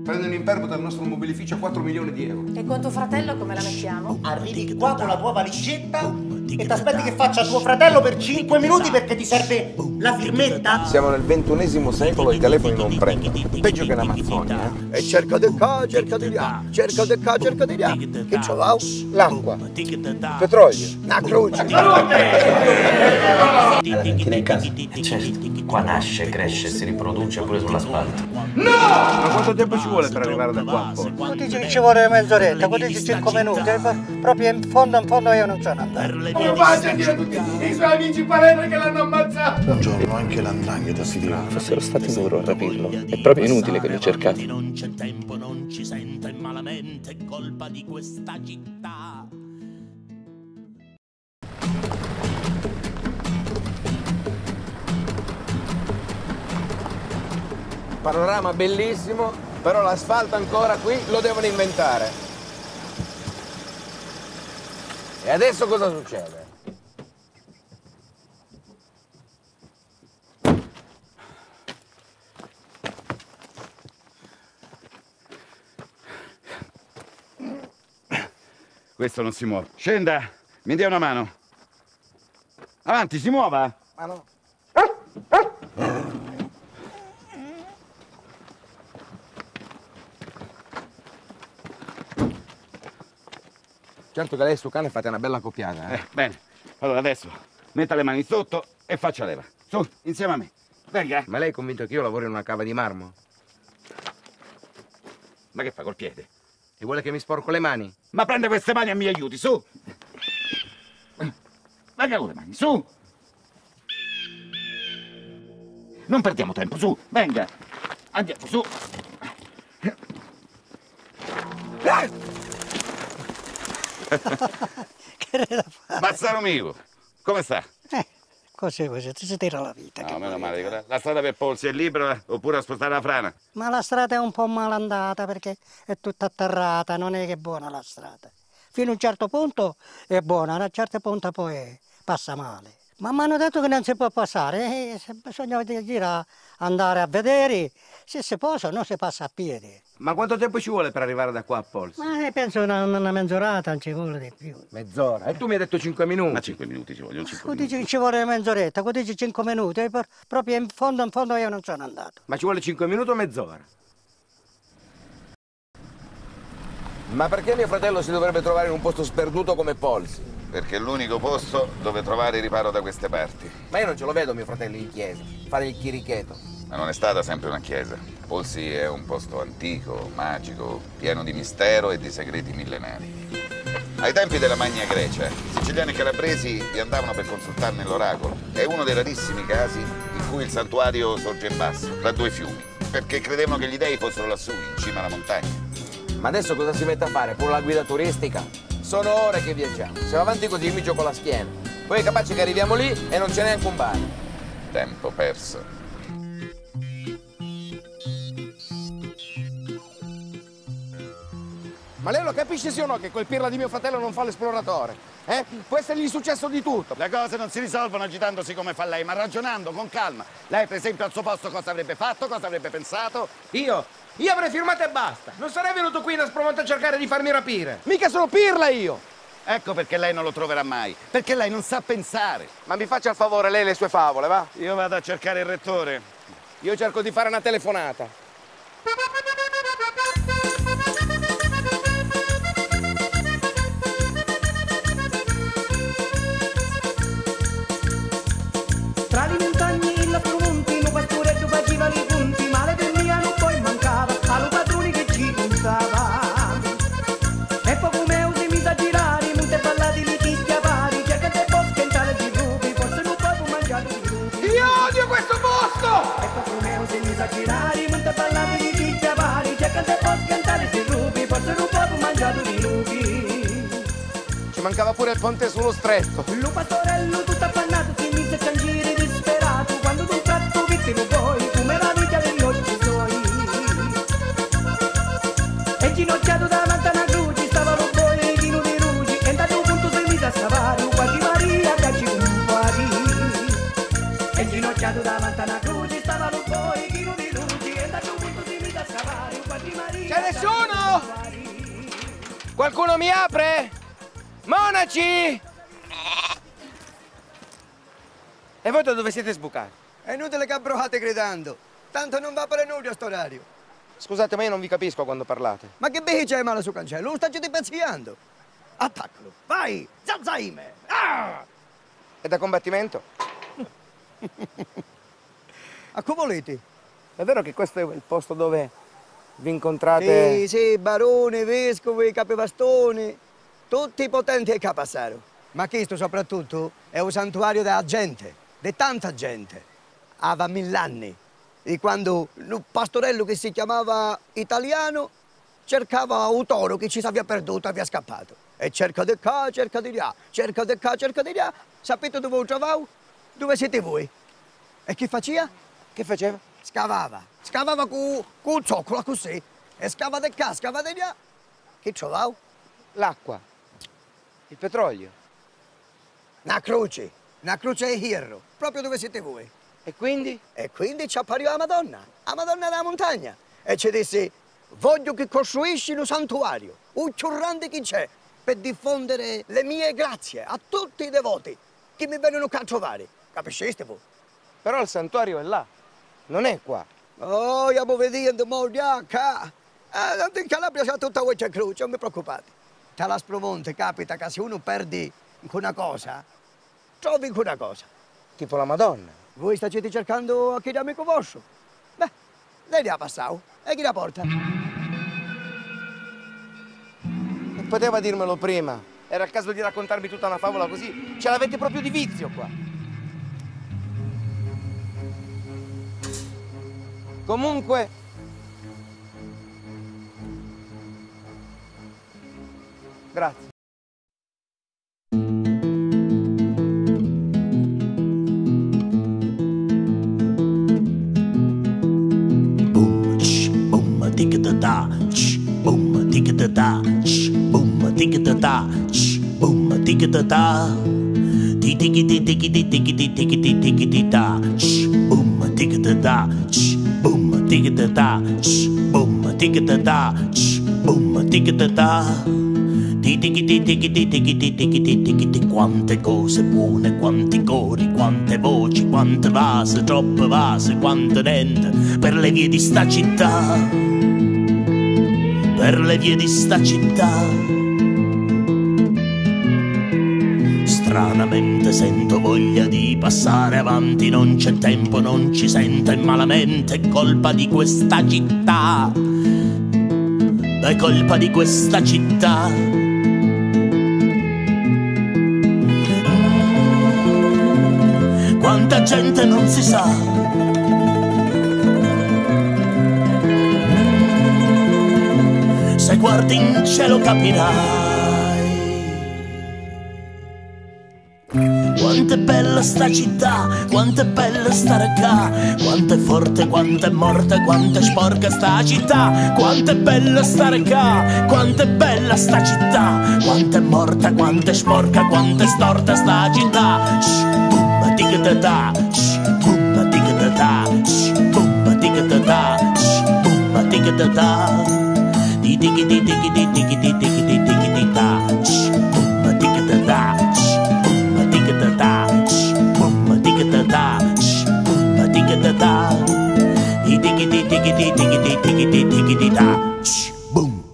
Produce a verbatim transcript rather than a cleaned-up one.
Prendo in imperbo dal nostro mobilificio quattro milioni di euro. E con tuo fratello come la mettiamo? Arrivi qua con la tua valigetta e ti aspetti che faccia tuo fratello per cinque minuti perché ti serve la firmetta? Siamo nel ventunesimo secolo e i telefoni non prendono. Peggio che in Amazzonia, eh? E cerca di qua, cerca di là, cerca di qua, cerca di là. Che c'ho là? L'acqua. Petrolio. La croce. Alla cantina in casa? Eh certo, qua nasce, cresce, si riproduce pure sull'asfalto. Ma quanto tempo ci vuole per arrivare da qua? Poi? Tu dici che ci vuole mezz'oretta, tu dici cinque minuti, proprio in fondo in fondo io non sono andato. Come faccio a dire a tutti i suoi amici parenti che l'hanno ammazzato? Un giorno anche l'andrangheta si dirà. Fossero stati loro a rapirlo. È proprio inutile che li ho cercati. Non c'è tempo, non ci sento, è malamente colpa di questa città. Panorama bellissimo, però l'asfalto ancora qui lo devono inventare. E adesso cosa succede? Questo non si muove. Scenda, mi dia una mano. Avanti, si muova. Ma no. Certo che lei e suo cane fate una bella coppiata, eh? Eh, bene. Allora adesso metta le mani sotto e faccia leva. Su, insieme a me. Venga. Ma lei è convinto che io lavoro in una cava di marmo? Ma che fa col piede? E vuole che mi sporco le mani? Ma prende queste mani e mi aiuti, su. Venga con le mani, su. Non perdiamo tempo, su, venga. Andiamo, su. Che ne da fare? Mazzaro mio, come sta? Eh, così così, ti si tira la vita. No, che meno vuoi. male, dico, la, la strada per Polsi è libera oppure a spostare la frana? Ma la strada è un po' malandata perché è tutta atterrata, non è che è buona la strada. Fino a un certo punto è buona, a un certo punto poi passa male. Ma mi hanno detto che non si può passare, eh, bisogna girare, andare a vedere se si può o no si passa a piedi. Ma quanto tempo ci vuole per arrivare da qua a Polsi? Ma penso una, una mezz'orata, non ci vuole di più. Mezz'ora. E tu mi hai detto cinque minuti. Ma cinque minuti ci vogliono, cinque Tu minuti. dici che ci vuole mezz'oretta, tu dici cinque minuti, e per- proprio in fondo in fondo io non sono andato. Ma ci vuole cinque minuti o mezz'ora? Ma perché mio fratello si dovrebbe trovare in un posto sperduto come Polsi? Perché è l'unico posto dove trovare riparo da queste parti. Ma io non ce lo vedo mio fratello in chiesa, fare il chiricheto. Ma non è stata sempre una chiesa. Polsi è un posto antico, magico, pieno di mistero e di segreti millenari. Ai tempi della Magna Grecia, siciliani e calabresi vi andavano per consultarne l'oracolo. È uno dei rarissimi casi in cui il santuario sorge in basso, tra due fiumi, perché credevano che gli dei fossero lassù, in cima alla montagna. Ma adesso cosa si mette a fare? Pure la guida turistica? Sono ore che viaggiamo. Se va avanti così mi gioco la schiena. Poi è capace che arriviamo lì e non c'è neanche un bar. Tempo perso. Ma lei lo capisce sì o no che quel pirla di mio fratello non fa l'esploratore? Eh? Può essere l'insuccesso di tutto. Le cose non si risolvono agitandosi come fa lei, ma ragionando con calma. Lei, per esempio, al suo posto cosa avrebbe fatto, cosa avrebbe pensato? Io? Io avrei firmato e basta. Non sarei venuto qui in Aspromonte a cercare di farmi rapire. Mica sono pirla io. Ecco perché lei non lo troverà mai, perché lei non sa pensare. Ma mi faccia il favore lei le sue favole, va? Io vado a cercare il rettore. Io cerco di fare una telefonata. Tra le montagne e la promonti, no pastoreggio faceva i punti, male per mia non poi mancava, allo padrone che ci pensava. E poi come si mise a girare, monte ballati li tizi a pari, c'è che te bosche in tale di rubi, forse non puoi mangiare di rubi. Io odio questo posto! E poi come si mise a girare, monte ballati li tizi a pari, c'è che te bosche in tale di rubi, forse non puoi mangiare di rubi. Ci mancava pure il ponte sullo stretto. Lo pastorello tutto affannato si mise a piangere disperato quando d'un tratto vittimo poi come la vita degli occhi suoi. E ginocchiato davanti a una croce stava lo boio chino di rugi e da un punto si mise a scavare quasi Maria cacci un fuori. E ginocchiato davanti a una croce stava lo boio chino di rugi e da un punto si mise a scavare C'è nessuno? Qualcuno mi apre? Monaci! E voi da dove siete sbucati? È inutile che abbroate gridando. Tanto non va per nulla a sto orario. Scusate, ma io non vi capisco quando parlate. Ma che behi c'è male sul cancello? Lo stai pezziando. Attaccalo. Vai! Zazzaime! Ah! È da combattimento? A come volete? È vero che questo è il posto dove vi incontrate? Sì, sì, barone, vescovi, capibastoni, tutti i potenti e capassaro. Ma questo soprattutto è un santuario della gente, di tanta gente. Aveva mill'anni, di quando un pastorello che si chiamava Italiano cercava un toro che ci si aveva perduto e aveva scappato. E cerca di qua, cerca di là, cerca di qua, cerca di là. Sapete dove lo trovavo? Dove siete voi? E chi faceva? Che faceva? Scavava. Scavava con un zoccolo così. E scava di qua, scava di là. Che trovavo? L'acqua. Il petrolio. Una croce. Una croce di hierro. Proprio dove siete voi. E quindi? E quindi ci appariva la Madonna. La Madonna della montagna. E ci disse: voglio che costruisci un santuario. Un più grande che c'è. Per diffondere le mie grazie a tutti i devoti che mi vengono qua a trovare. Capisceste voi? Però il santuario è là, non è qua. Oh, stiamo vedendo, mo, qua. Eh, tanto in Calabria c'è tutta questa croce, non vi preoccupate. Tra la Spromonte capita che se uno perde una cosa, trovi una cosa. Tipo la Madonna. Voi state cercando a chi è amico vostro? Beh, lei li ha passato. E chi la porta? E poteva dirmelo prima. Era il caso di raccontarmi tutta una favola così. Ce l'avete proprio di vizio qua. Comunque... Grazie. Boom, ch, boom, tic da da, ch, boom, tic da da, ch, boom, tic da da, ch, boom, tic da da. Ti tiki ti tiki ti tiki ti tiki ti tiki ti da, ch, boom, tic da da, ch, boom, tic da da, ch, boom, tic da da, ch, boom, tic da da. Ti tiki ti tiki ti tiki ti tiki ti tiki ti. Quante cose buone, quanti cori, quante voci, quante vase, troppe vase, quante dente per le vie di sta città, per le vie di sta città. Stranamente sento voglia di passare avanti, non c'è tempo, non ci sento e malamente è colpa di questa città, è colpa di questa città. Quanta gente non si sa, se guardi in cielo capirai quanto è bella sta città, quanto è bella stare qua, quanto è forte, quanto è morta, quanto è sporca sta città, quanto è bella stare qua, quanto è bella sta città, quanto è morta, quanto è sporca, quanto è storta sta città. Boom, tic da da, boom, tic da da, boom, tic da da, boom, tic da da. Ti tiki ti tiki ti tiki ti tiki ti tiki ti da, boom, tic da da. Boom.